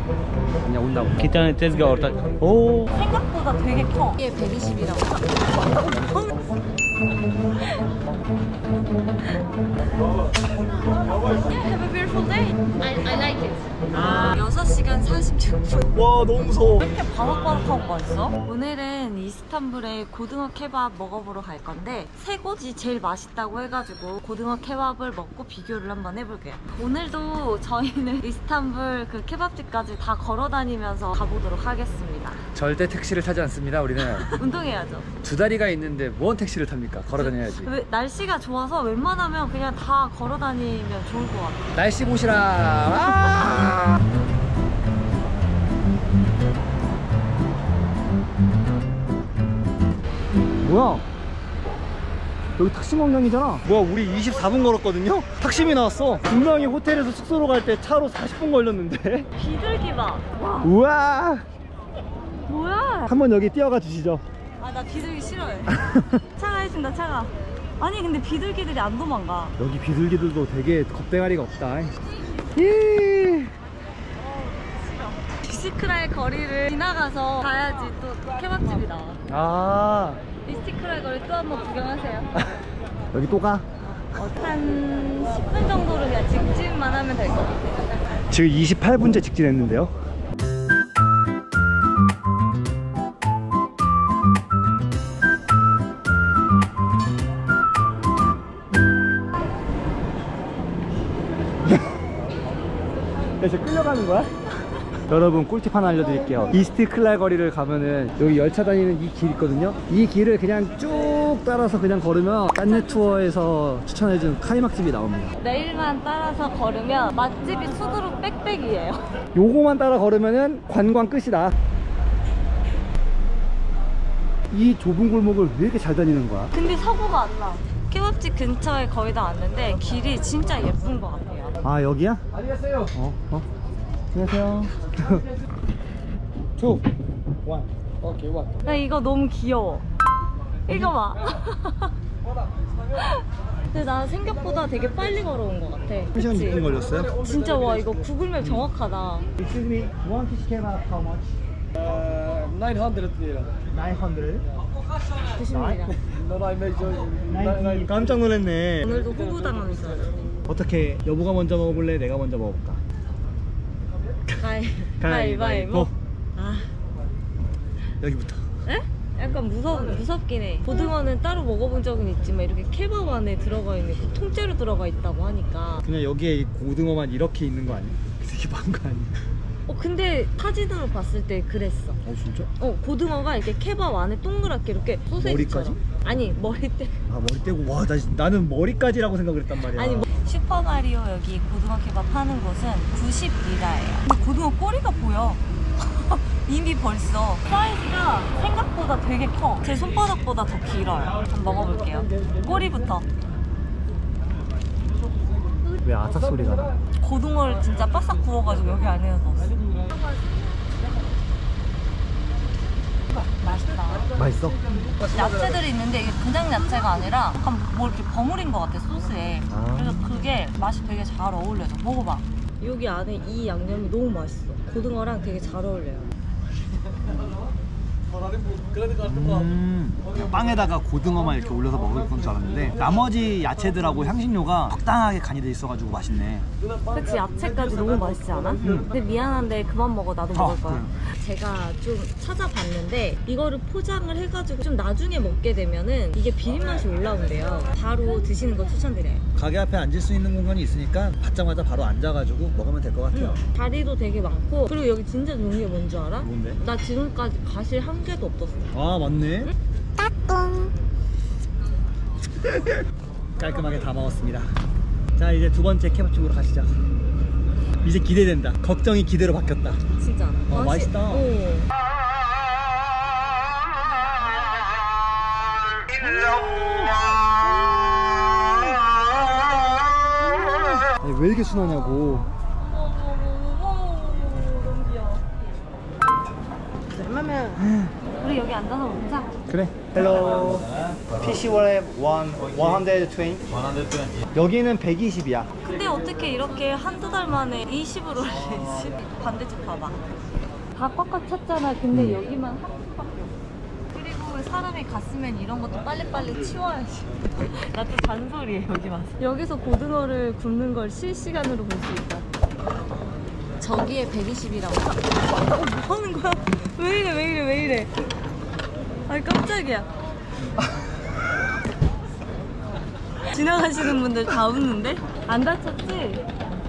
그냥 온다고. 기타는 테스가 어떨? 오. 생각보다 되게 커. 이게 120이라고. Have a beautiful day. I like it. 6시간 46분. 와 너무 무서워. 왜 이렇게 바삭바삭하고 맛있어? 오늘은 이스탄불의 고등어 케밥 먹어보러 갈 건데 세 곳이 제일 맛있다고 해가지고 고등어 케밥을 먹고 비교를 한번 해볼게요. 오늘도 저희는 이스탄불 그 케밥집까지 다 걸어다니면서 가보도록 하겠습니다. 절대 택시를 타지 않습니다. 우리는 운동해야죠. 두 다리가 있는데 뭔 택시를 탑니까? 걸어다녀야지. 날씨가 좋아서 웬만하면 그냥 다 걸어다니면 좋을 것 같아요. 날씨 보시라. 뭐야? 여기 탁심광장이잖아. 뭐야, 우리 24분 걸었거든요? 탁심이 나왔어. 분명히 호텔에서 숙소로 갈 때 차로 40분 걸렸는데. 비둘기 봐. 와. 우와. 뭐야? 한번 여기 뛰어가 주시죠. 아, 나 비둘기 싫어해. 차가 해준다, 차가. 아니 근데 비둘기들이 안 도망가. 여기 비둘기들도 되게 겁대가리가 없다. 이스티크라의 거리를 지나가서 가야지 또 케밥집이 나와. 아, 이스티크라의 거리 또 한번 구경하세요. 여기 또 가? 한 10분 정도로 그냥 직진만 하면 될 것 같아요. 지금 28분째 직진했는데요. 이제 끌려가는 거야? 여러분, 꿀팁 하나 알려드릴게요. 이스티클랄 거리를 가면은 여기 열차 다니는 이 길 있거든요. 이 길을 그냥 쭉 따라서 그냥 걸으면 딴내 투어에서 추천해준 카이막집이 나옵니다. 내일만 따라서 걸으면 맛집이 수두룩 빽빽이에요. 요거만 따라 걸으면은 관광 끝이다. 이 좁은 골목을 왜 이렇게 잘 다니는 거야? 근데 사고가 안 나. 케밥집 근처에 거의 다 왔는데 길이 진짜 예쁜 것 같아요. 아, 여기야? 안녕하세요. 안녕하세요. 2, 1. 오케이, 1. 나 이거 너무 귀여워. 이거 봐. 근데 나 생각보다 되게 빨리 걸어온 것 같아. 1시간 6분 걸렸어요? 진짜 와, 이거 구글맵 정확하다. Excuse me, one fish kebab, how much? 900 lira. 900? 90lira. No, I made you. 깜짝 놀랐네. 오늘도 호구당하면서 어떻게, 여보가 먼저 먹어볼래? 내가 먼저 먹어볼까? 가위바위보. 아, 여기부터. 에? 약간 무섭긴 해. 고등어는 따로 먹어본 적은 있지만 이렇게 케밥 안에 들어가 있는 그 통째로 들어가 있다고 하니까. 그냥 여기에 이 고등어만 이렇게 있는 거 아니야? 되게 많은 거 아니야? 근데 사진으로 봤을 때 그랬어. 진짜? 고등어가 이렇게 케밥 안에 동그랗게 이렇게 소세지처럼. 머리까지? 아니, 머리떼. 아, 머리 떼고. 와, 나는 머리까지라고 생각을 했단 말이야. 아니, 슈퍼마리오 여기 고등어 케밥 파는 곳은 90리라예요. 근데 고등어 꼬리가 보여. 이미 벌써 사이즈가 생각보다 되게 커. 제 손바닥보다 더 길어요. 한번 먹어볼게요. 꼬리부터. 왜 아삭 소리가 나? 고등어를 진짜 바싹 구워가지고 여기 안에 넣었어. 맛있다. 맛있어? 야채들이 있는데 이게 그냥 야채가 아니라 약간 뭐 이렇게 버무린 것 같아, 소스에. 그래서 그게 맛이 되게 잘 어울려서 먹어봐. 여기 안에 이 양념이 너무 맛있어. 고등어랑 되게 잘 어울려요. 빵에다가 고등어만 이렇게 올려서 먹을 건 줄 알았는데 나머지 야채들하고 향신료가 적당하게 간이 돼 있어가지고 맛있네. 그치, 야채까지 너무 맛있지 않아? 근데 미안한데 그만 먹어. 나도 먹을 거야. 제가 좀 찾아봤는데 이거를 포장을 해가지고 좀 나중에 먹게 되면은 이게 비린 맛이 올라온대요. 바로 드시는 거 추천드려요. 가게 앞에 앉을 수 있는 공간이 있으니까 받자마자 바로 앉아가지고 먹으면 될 것 같아요. 다리도 되게 많고, 그리고 여기 진짜 좋은 게 뭔 줄 알아? 뭔데? 나 지금까지 가실 한 개도 없었어. 아, 맞네. 따꿍. 깔끔하게 다 먹었습니다. 자, 이제 두 번째 케밥집으로 가시죠. 이제 기대된다. 걱정이 기대로 바뀌었다. 진짜 맛있다. 아니, 왜 이렇게 순하냐고. 너무 귀여워. 우리 여기 앉아서 먹자. 그래. Hello. PC Wrap 120. 여기는 120이야. 근데 어떻게 이렇게 한두 달 만에 20으로 올리지? 반대쪽 봐봐. 다 꽉꽉 찼잖아. 근데 여기만 한 곳밖에 없어. 그리고 사람이 갔으면 이런 것도 빨리빨리 치워야지. 나 또 잔소리해 여기 와서. 여기서 고등어를 굽는 걸 실시간으로 볼 수 있다. 저기에 120이라고. 뭐 하는 거야? 왜 이래 왜 이래 왜 이래. 아이 깜짝이야. 지나가시는 분들 다 웃는데? 안 다쳤지?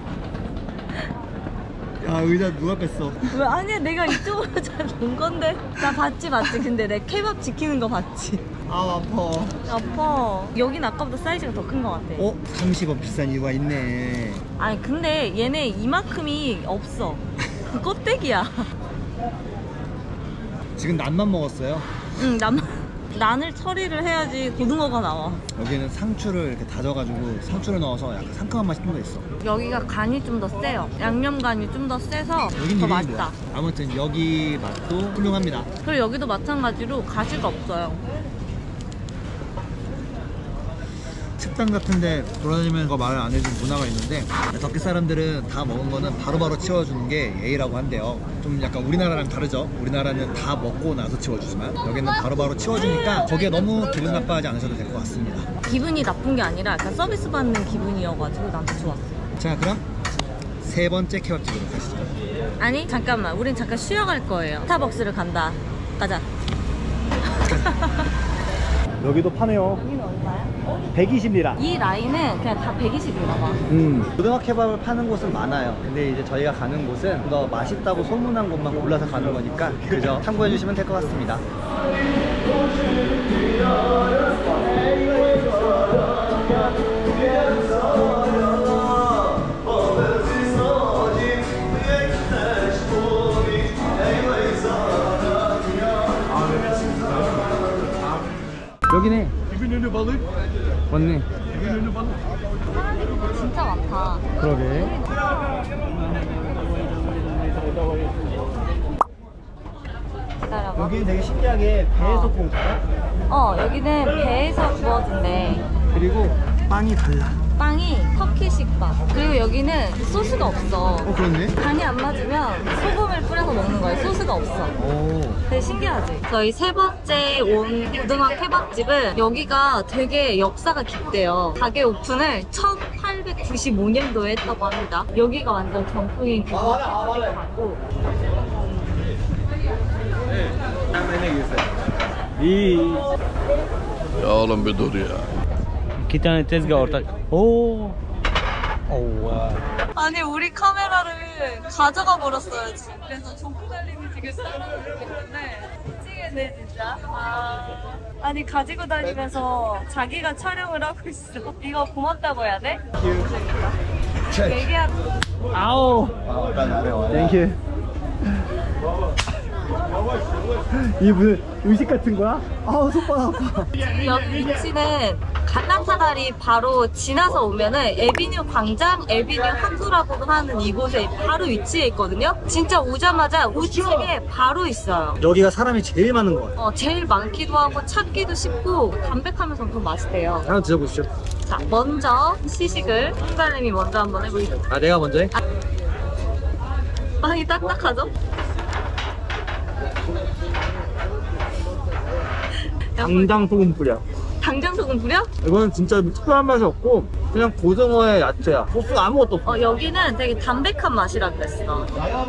야, 의자 누가 뺐어? 왜? 아니야 내가 이쪽으로 잘 놓은 건데. 나 봤지 맞지? 근데 내 케밥 지키는 거 봤지? 아, 아파. 아파. 여긴 아까보다 사이즈가 더 큰 거 같아. 30원 비싼 이유가 있네. 아니 근데 얘네 이만큼이 없어. 그 껍데기야. 지금 난만 먹었어요. 응, 난을 처리를 해야지 고등어가 나와. 여기는 상추를 이렇게 다져가지고 상추를 넣어서 약간 상큼한 맛이 좀 더 있어. 여기가 간이 좀 더 세요. 양념 간이 좀 더 세서 여긴 더 이름이 맛있다. 뭐야? 아무튼 여기 맛도 훌륭합니다. 그리고 여기도 마찬가지로 가시가 없어요. 식당 같은데 돌아다니면서 말을 안 해준 문화가 있는데 터키 사람들은 다 먹은 거는 바로바로 치워주는 게 예의라고 한대요. 좀 약간 우리나라랑 다르죠. 우리나라는 다 먹고 나서 치워주지만 여기는 바로바로 치워주니까 거기에 너무 기분 나빠하지 않으셔도 될 것 같습니다. 기분이 나쁜 게 아니라 약간 서비스 받는 기분이어가지고 난 좋았어. 자, 그럼 세 번째 케밥집으로 가시죠. 아니 잠깐만, 우린 잠깐 쉬어갈 거예요. 스타벅스를 간다. 가자. 여기도 파네요. 여기는 얼마야? 120리라. 이 라인은 그냥 다 120인가 봐. 고등어 케밥을 파는 곳은 많아요. 근데 이제 저희가 가는 곳은 더 맛있다고 소문난 곳만 골라서 가는 거니까 그저 참고해 주시면 될 것 같습니다. 여기네. 맞네. 사람이 진짜 많다. 그러게. 기다려봐. 여기는 되게 신기하게 배에서 구워줘요. 여기는 배에서 구워준대. 그리고 빵이 달라. 빵이 터키식빵. 그리고 여기는 소스가 없어. 그렇네. 간이 안 맞으면 소금을 뿌려서 먹는 거예요. 소스가 없어. 오. 되게 신기하지? 저희 세 번째 온 고등어 케밥집은 여기가 되게 역사가 깊대요. 가게 오픈을 1895년도에 했다고 합니다. 여기가 완전 정통인 고등어 케밥집 가고. يا أهلا بدوريا كتان تزقى ورطك اوه اوه 아니 우리 카메라를 가져가 버렸어야지. 그래서 조코달님이 지금 따라오고 있는데 미치겠네 진짜. 아니 가지고 다니면서 자기가 촬영을 하고 있어. 이거 고맙다고 해야 돼? 얘기하. 아우. 땡큐. 이게 무슨 의식 같은 거야? 아우, 손바닥 아파. 여기 위치는 간남사다리 바로 지나서 오면은 에비뉴 광장, 에비뉴 항구라고도 하는 이곳에 바로 위치해 있거든요. 진짜 오자마자 우측에 바로 있어요. 여기가 사람이 제일 많은 것 같아요. 제일 많기도 하고 찾기도 쉽고 담백하면서 더 맛있대요. 하나 드셔보시죠. 자, 먼저 시식을 홍달님이 먼저 한번 해보시죠. 아, 내가 먼저 해? 빵이 딱딱하죠? 당장 소금 뿌려. 당장 소금 뿌려? 이거는 진짜 특별한 맛이 없고 그냥 고등어의 야채야. 소스가 아무것도 없어. 여기는 되게 담백한 맛이라 그랬어.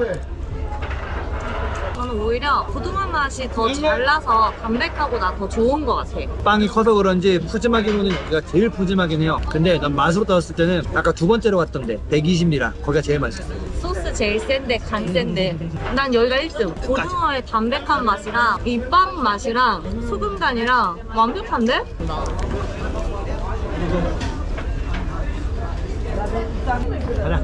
저는 오히려 고등어 맛이 더 잘 나서 담백하고 나 더 좋은 것 같아. 빵이 커서 그런지 푸짐하기로는 여기가 제일 푸짐하긴 해요. 근데 난 맛으로 따졌을 때는 아까 두 번째로 갔던데 120이라 거기가 제일 맛있어. 소스 제일 센데 간 센데 난 여기가 1등. 고등어의 담백한 맛이랑 이 빵 맛이랑 소금 간이랑 완벽한데? 가자.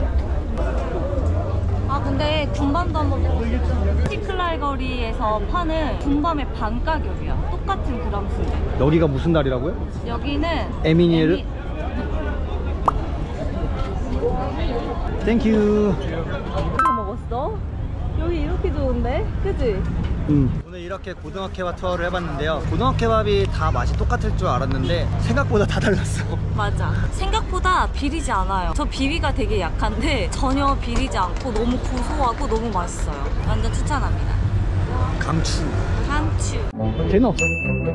근데 군밤도 한번 먹어볼게요. 시티클라이 거리에서 파는 군밤의 반 가격이야. 똑같은 그람 수인데. 여기가 무슨 날이라고요? 여기는 에미니에르? 땡큐. 다 먹었어? 여기 이렇게 좋은데? 그치? 오늘 이렇게 고등어 케밥 투어를 해봤는데요. 고등어 케밥이 다 맛이 똑같을 줄 알았는데 생각보다 다 달랐어. 맞아. 생각보다 비리지 않아요. 저 비위가 되게 약한데 전혀 비리지 않고 너무 고소하고 너무 맛있어요. 완전 추천합니다. 강추. 강추. 걔는 없어.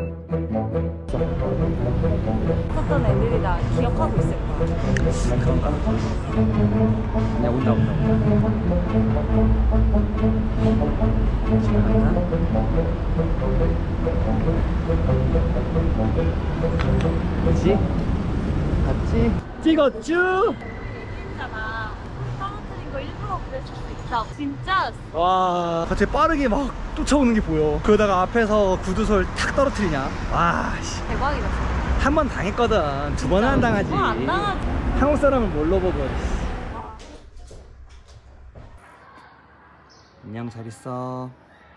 있었던 애들이 나 기억하고 있을 거야. 그런가? 야, 온다. 지나간다. 그치? 갔지? 찍었쥬? 있잖아. 떨어뜨린 거 일부러 그랬을 수 있다고. 진짜? 와, 갑자기 빠르게 막 쫓아오는 게 보여. 그러다가 앞에서 구두솔 탁 떨어뜨리냐? 와, 씨. 대박이다. 한 번 당했거든. 두 번은 안 당하지. 안 당하지. 한국 사람은 뭘로 보고. 안녕, 잘 있어.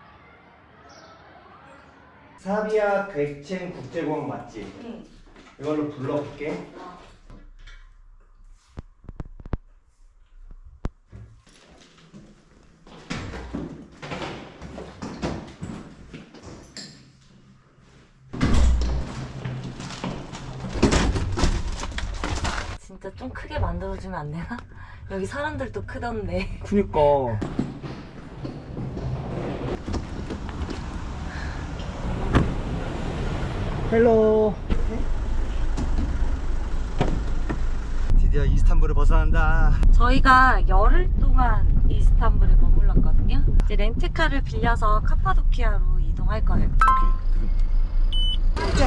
사비아 객첸 국제공항 맞지? 응. 이걸로 불러볼게. 진짜 좀 크게 만들어주면 안 되나? 여기 사람들도 크던데. 그니까. 헬로. 드디어 이스탄불을 벗어난다. 저희가 열흘 동안 이스탄불에 머물렀거든요. 이제 렌트카를 빌려서 카파도키아로 이동할 거예요. 오케이.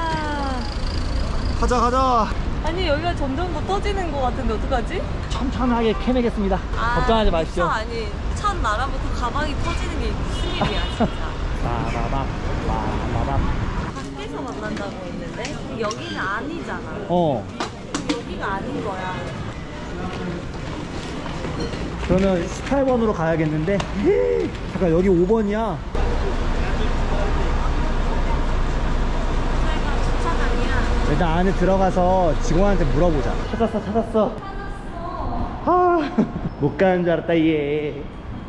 가자. 아니 여기가 점점 더 터지는 것 같은데 어떡하지? 천천하게 캐내겠습니다. 걱정하지 마십시오. 아니 첫 날아부터 가방이 터지는 게 무슨 일이야 진짜. 빠바밤. 밖에서 만난다고 했는데 여기는 아니잖아. 여기가 아닌 거야. 그러면 18번으로 가야겠는데. 잠깐, 여기 5번이야. 저희가 주차 아니야. 일단 안에 들어가서 직원한테 물어보자. 찾았어. 못 가는 줄 알았다, 얘.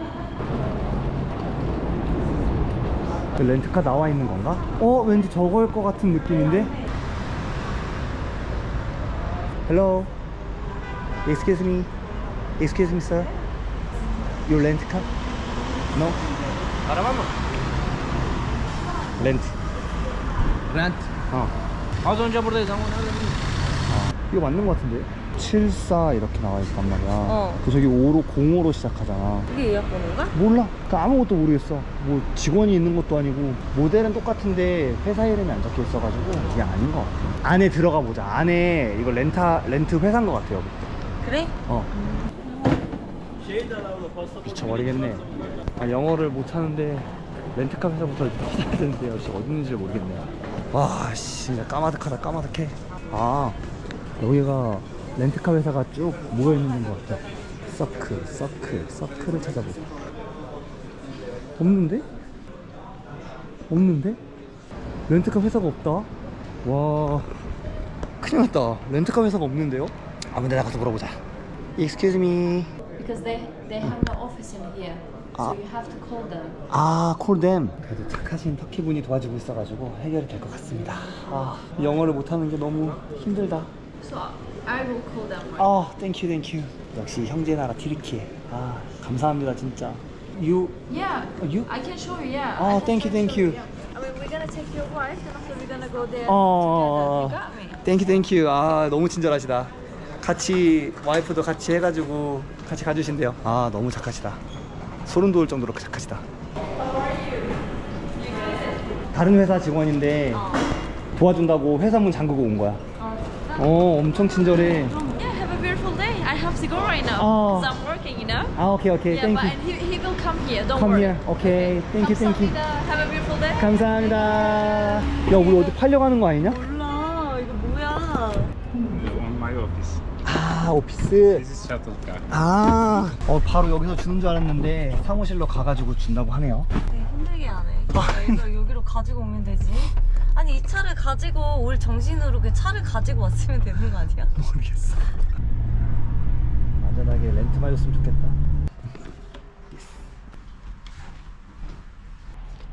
그 렌트카 나와 있는 건가? 왠지 저거일 것 같은 느낌인데? Hello. Excuse me, sir. Your rent car? No? Rent. Az önce buradayız ama 이거 맞는 것 같은데? 74 이렇게 나와 있단 말이야. 그 저기 5로 05로 시작하잖아. 이게 예약 번호인가? 몰라. 그 아무것도 모르겠어. 뭐 직원이 있는 것도 아니고 모델은 똑같은데 회사 이름이 안 적혀 있어가지고 이게 아닌 것 같아. 안에 들어가 보자. 안에 이거 렌트 회사인 것 같아요. 그래? 미쳐버리겠네. 영어를 못하는데 렌트카 회사부터 찾아야 되는데 역시 어디 있는지 모르겠네요. 와, 진짜 까마득해. 여기가 렌트카 회사가 쭉 모여있는 것 같아. 서클을 찾아보자. 없는데? 렌트카 회사가 없다. 와, 큰일 났다. 렌트카 회사가 없는데요? 근데 나가서 물어보자. Excuse me. Because they have no office in here, so you have to call them. call them. 그래도 착하신 터키 분이 도와주고 있어가지고 해결이 될 것 같습니다. 영어를 못하는 게 너무 힘들다. So I will call them. 땡큐. 역시 형제 나라 튀르키예. 감사합니다 진짜. You? Yeah, You? I can show you. Yeah. I can 땡큐. show you, yeah. I mean, we're gonna take your wife, and after we're gonna go there together. You got me? 땡큐. 너무 친절하시다. 같이 와이프도 같이 해가지고 같이 가주신대요. 너무 착하시다. 소름 돋을 정도로 착하시다. 다른 회사 직원인데 도와준다고 회사 문 잠그고 온 거야. 진짜? 엄청 친절해. Yeah, have a beautiful day. I have to go right now because I'm working, you know. 오케이. Yeah, 땡큐. but he will come here. Don't Come worry. here. 오케이. 땡큐. 감사합니다. Have a beautiful day. 감사합니다. 야, 우리 어디 팔려가는 거 아니냐? 몰라. 이거 뭐야? On my office. 오피스. This is shuttle car. 바로 여기서 주는 줄 알았는데 사무실로 가가지고 준다고 하네요. 되게 힘들게 하네. 여기로 가지고 오면 되지. 아니 이 차를 가지고 올 정신으로 그 차를 가지고 왔으면 되는 거 아니야? 모르겠어. 안전하게 렌트만 줬으면 좋겠다.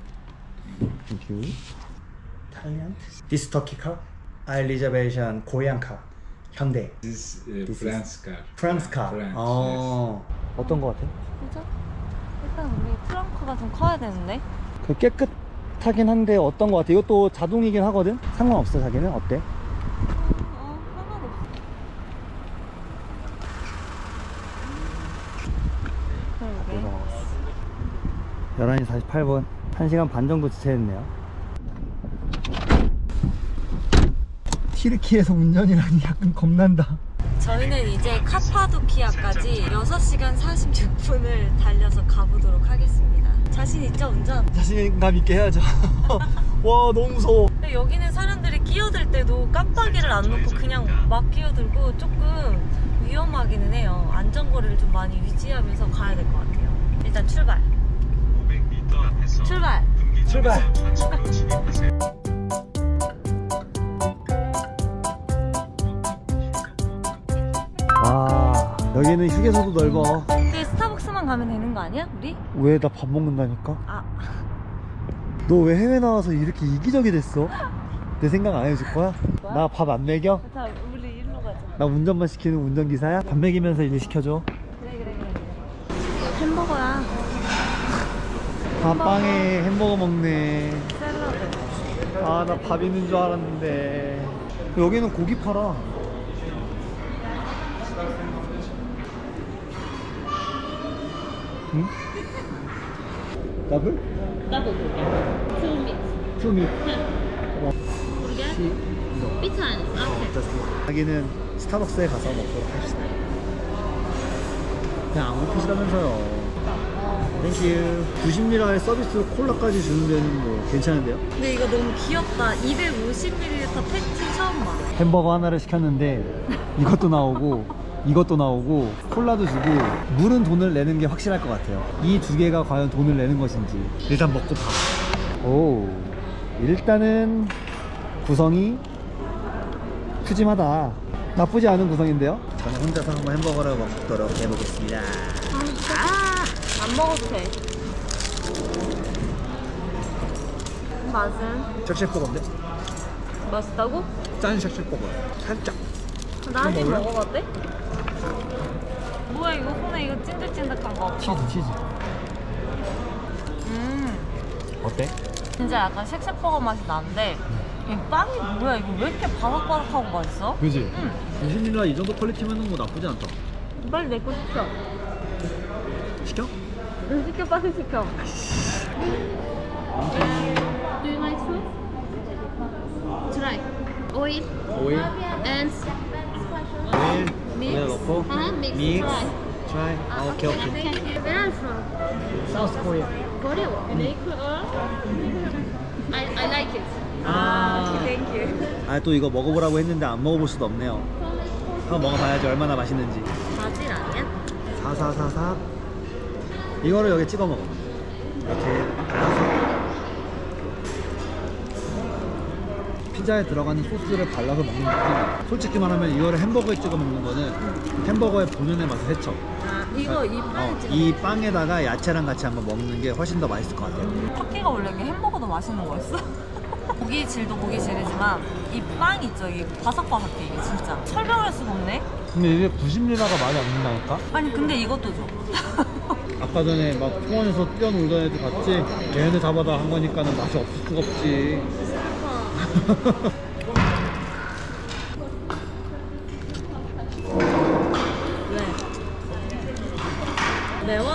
Thank you. Thailand. This Turkey car. I reservation Korean car. 현대. This This France car. France car. France, 어떤 거 같아? 그죠? 일단 우리 트렁크가 좀 커야 되는데. 그 깨끗하긴 한데 어떤 거 같아? 이것도 자동이긴 하거든? 상관없어 자기는? 어때? 하나도 없어. 그러게. 11시 48분 1시간 반 정도 지체했네요. 티르키에서 운전이라니 약간 겁난다. 저희는 이제 카파도키아까지 6시간 46분을 달려서 가보도록 하겠습니다. 자신 있죠, 운전? 자신감 있게 해야죠. 와 너무 무서워. 근데 여기는 사람들이 끼어들 때도 깜빡이를 안 놓고 그냥 막 끼어들고 조금 위험하기는 해요. 안전거리를 좀 많이 유지하면서 가야 될 것 같아요. 일단 출발. 출발. 출발. 와 여기는 휴게소도 넓어. 근데 스타벅스만 가면 되는 거 아니야, 우리? 왜 나 밥 먹는다니까? 아, 너 왜 해외 나와서 이렇게 이기적이 됐어? 내 생각 안 해줄 거야? 나 밥 안 먹여? 자, 우리 일로 가자. 나 운전만 시키는 운전기사야? 밥 먹이면서 일 시켜줘. 그래. 햄버거야. 밥빵에 햄버거 먹네. 샐러드. 아 나 밥 있는 줄 알았는데. 여기는 고기 팔아. 응? 더블? Double burger. 2 meats. 투미. Burger. Which one? Okay. 자기는 스타벅스에 가서 먹도록 합시다. 그냥 안 고프시다면서요. 땡큐. 90ml의 서비스로 콜라까지 주는 데는 뭐 괜찮은데요? 근데 이거 너무 귀엽다. 250ml 팩트 처음 봐. 햄버거 하나를 시켰는데 이것도 나오고 이것도 나오고 콜라도 주고 물은 돈을 내는 게 확실할 것 같아요. 이 두 개가 과연 돈을 내는 것인지. 일단 먹고 봐. 오, 일단은 구성이 푸짐하다. 나쁘지 않은 구성인데요. 저는 혼자서 한번 햄버거를 먹도록 해보겠습니다. 안 먹어도 돼. 맛은? 쉑쉑버거인데? 맛있다고? 짠 쉑쉑버거. 살짝. 나 한 입 먹을래? 먹어봤대? 뭐야 이거 손에 이거 찐득찐득한 거. 치즈. 어때? 진짜 약간 쉑쉑버거 맛이 나는데 이 빵이 뭐야 이거 왜 이렇게 바삭바삭하고 맛있어? 그지? 응. 90ml 이 정도 퀄리티면은 뭐 나쁘지 않다. 빨리 내 거 시켜. 시켜? 응, 시켜 빨리 시켜. Do you like fruit? Try. Oil 오일. and 오일. mix. 넣고. Mix. 믹스. Try. 트라이. 아, 오케이. Where are you from? 사우스 코리아. Korea. Like I like it. 아, 아, 또 이거 먹어보라고 했는데 안 먹어볼 수도 없네요. 한번 먹어봐야지 얼마나 맛있는지. 바질 아니야? 사사사사. 이거를 여기 찍어 먹어. 이렇게 발라서. 피자에 들어가는 소스를 발라서 먹는 거지. 솔직히 말하면 이거를 햄버거에 찍어 먹는 거는 햄버거의 본연의 맛을 해쳐. 아 이거 이 빵에 찍어. 이 빵에다가 야채랑 같이 한번 먹는 게 훨씬 더 맛있을 것 같아요. 터키가 원래 이게 햄버거도 맛있는 거였어? 고기 질도 고기 질이지만 이 빵 있죠? 이게 바삭바삭해 이게 진짜. 설명할 수가 없네? 근데 이게 90ml가 많이 안 된다니까? 아니 근데 이것도 줘. 아까 전에 막 통원에서 뛰어놀던 애들 봤지? 걔네들 잡아다 한 거니까는 맛이 없을 수가 없지. 왜? 매워?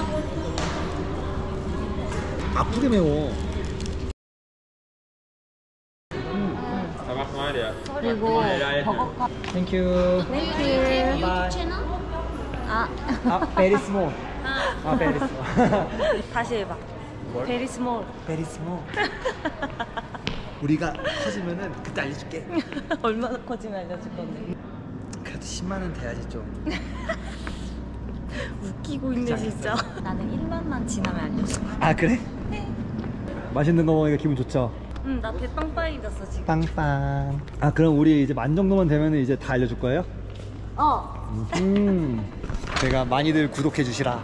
아프게 매워. 그리고 버거카. 땡큐. 땡큐. YouTube channel? 아. 베리 스몰. 베리 스몰. 다시 해봐. Very small. 베리 스몰. 우리가 커지면은 그때 알려줄게. 얼마나 커지면 알려줄 건데. 그래도 10만 원 돼야지 좀. 웃기고 있네 진짜. 나는 1만만 지나면 알려줄 거야. 아 그래? 맛있는 거 먹으니까 기분 좋죠? 응, 나 배 빵빵해졌어 지금. 빵빵. 아 그럼 우리 이제 만 정도만 되면은 이제 다 알려줄 거예요? 제가 많이들 구독해 주시라.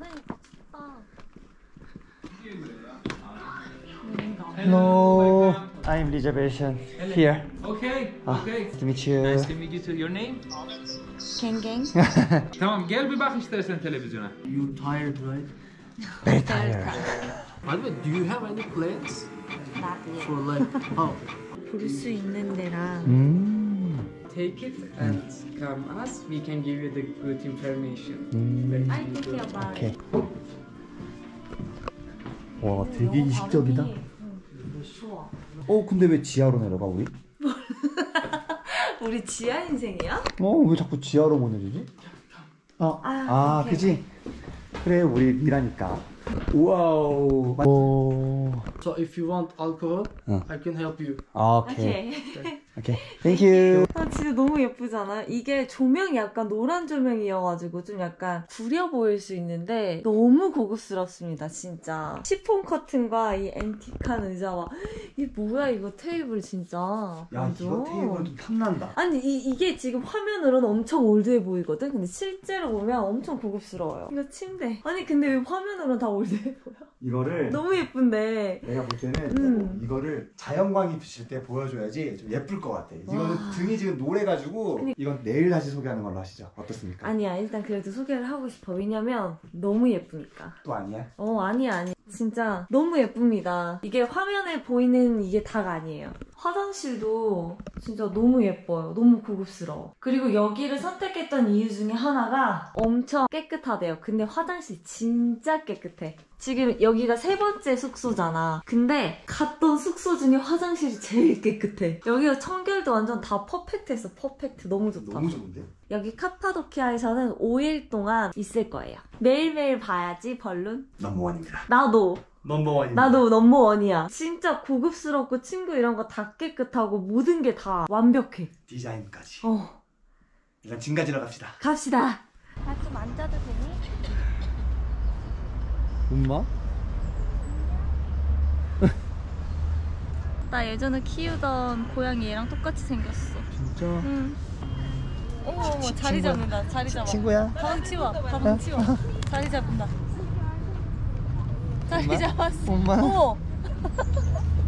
Hello, I'm reservation here. Okay, okay. Nice to meet you. Nice to meet you too. Your name? 갱갱. Tamam, gel bir bak istersen televizyona. You tired, right? Very tired. By the way, do you have any plans 나 for like oh 볼 수 있는 데랑 take it and come us? We can give you the good information. I think about 오케이. 와, 되게 이식적이다. 좋아. 근데 왜 지하로 내려가 우리? 우리 지하 인생이야? 왜 자꾸 지하로 보내주지? 오케이, 그지? 그래, 우리 미라니까. 와우. So if you want alcohol, I can help you. 오케이. 오케이. Thank you. 진짜 너무 예쁘지 않아요? 이게 조명이 약간 노란 조명이어가지고 좀 약간 구려 보일 수 있는데 너무 고급스럽습니다, 진짜. 시폰 커튼과 이 앤틱한 의자와 이게 뭐야 이거 테이블 진짜. 야, 이거 테이블 좀 탐난다. 아니 이게 지금 화면으로는 엄청 올드해 보이거든? 근데 실제로 보면 엄청 고급스러워요. 이거 침대. 아니 근데 왜 화면으로는 다 올드해 보여? 이거를 너무 예쁜데. 내가 볼 때는 이거를 자연광이 비칠 때 보여줘야지 좀 예쁠 것 같아. 이거는 등이 지금 노래가지고 이건 내일 다시 소개하는 걸로 하시죠. 어떻습니까? 아니야, 일단 그래도 소개를 하고 싶어. 왜냐면 너무 예쁘니까. 또 아니야? 아니야. 진짜 너무 예쁩니다. 이게 화면에 보이는 이게 다가 아니에요. 화장실도 진짜 너무 예뻐요. 너무 고급스러워. 그리고 여기를 선택했던 이유 중에 하나가 엄청 깨끗하대요. 근데 화장실 진짜 깨끗해. 지금 여기가 3번째 숙소잖아. 근데 갔던 숙소 중에 화장실이 제일 깨끗해. 여기가 청결도 완전 다 퍼펙트했어. 퍼펙트. 너무 좋다. 너무 좋은데? 여기 카파도키아에서는 5일 동안 있을 거예요. 매일매일 봐야지, 벌룬. 넘버원입니다. 나도. 넘버원입니다. 나도 넘버원이야. 진짜 고급스럽고 침구 이런 거 다 깨끗하고 모든 게 다 완벽해. 디자인까지. 어. 일단 짐 가지러 갑시다. 갑시다. 나 좀 앉아도 되니? 엄마? 나 예전에 키우던 고양이 얘랑 똑같이 생겼어. 진짜? 응. 어머, 자리 잡는다. 자리 잡아. 친구야? 가방 치워. 가방 치워. 자리 잡는다. 자리 잡았어. 엄마? 어머.